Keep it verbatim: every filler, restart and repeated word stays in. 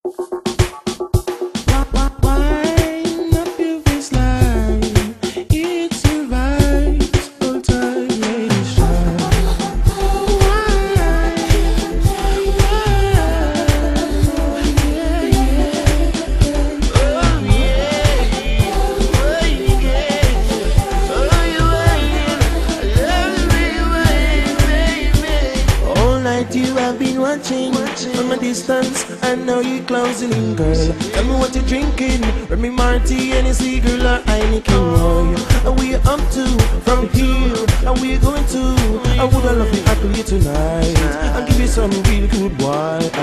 You have been watching from a distance, and now you're closing in, girl. Tell me what you're drinking, Remy Marty, Hennessy, girl, or Heineken, boy. And we up to from here, and we're going to. I would have loved to tackle you tonight and give you some real good boy.